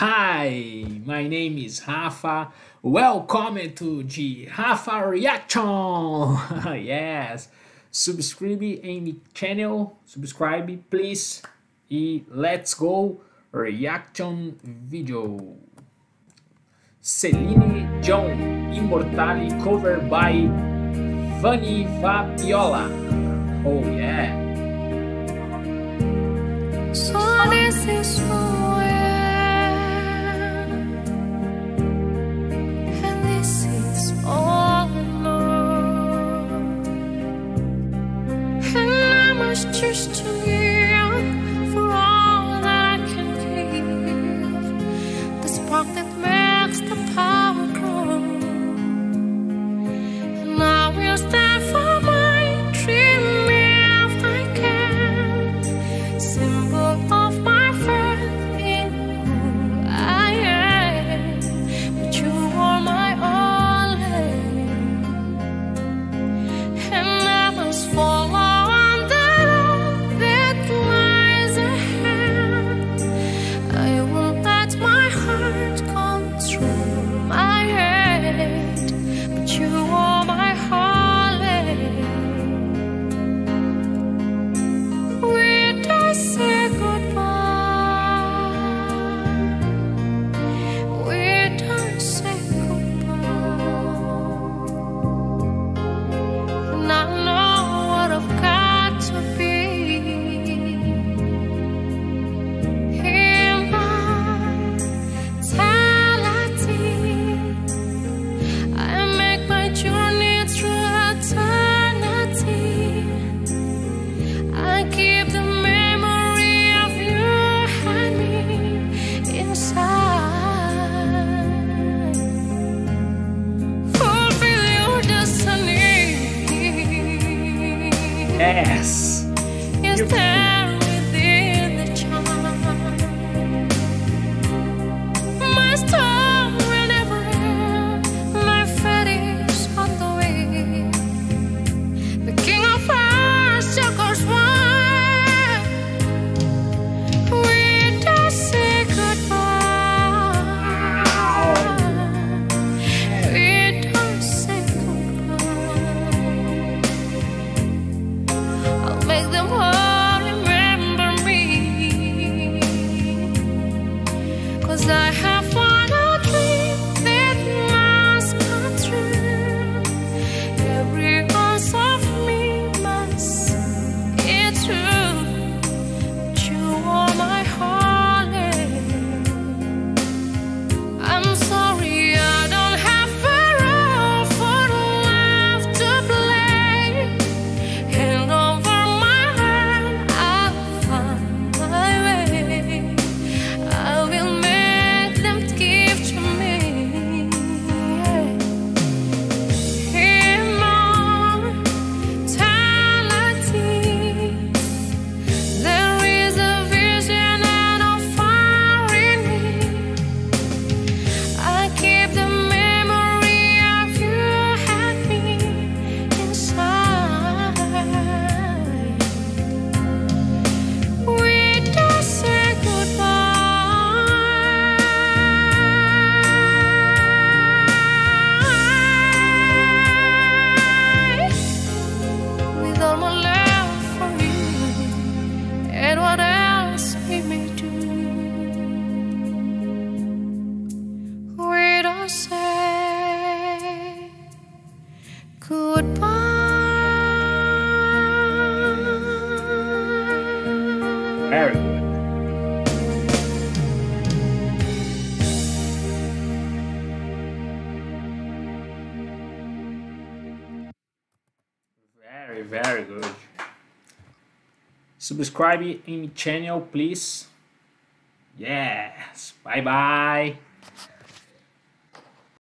Hi, my name is Rafa. Welcome to the Rafa Reaction. Yes, subscribe in my channel, subscribe please. E let's go reaction video. Celine Dion, Immortale cover by Vanny Vapiola. Oh yeah. So this is who I am, and this is all I know, and I must choose to give for all that I can give, the spark that makes the power grow, and I will stand for my dream if I can, symbol of my faith in who I am, but you are my only, and I must follow on the road that lies ahead. I won't let my heart control my head, but you are my holy. We just say goodbye. We don't say goodbye. And I know what I've got to be. In mortality, I make my journey through eternity. I keep the memory of you and me inside. Fulfill your destiny. Yes. Is there within the charm? My storm will never end. My fate is on the way. The King of Hearts conquers one. We don't say goodbye. We don't say goodbye. I'll make them all remember me, 'cause I have found a dream that must come true. Every ounce of me must see it true. But you are my holy. I'm sorry I don't have a role for life to play. Hand over my heart, I'll find my way. I will make them give to me. Immortality, there is a vision and a fire in me. I keep the memory of you and me inside. We don't say goodbye. With all my love for you and what else we may do, we don't say goodbye. Very good. Very good. Subscribe in my channel please. Yes. Bye bye.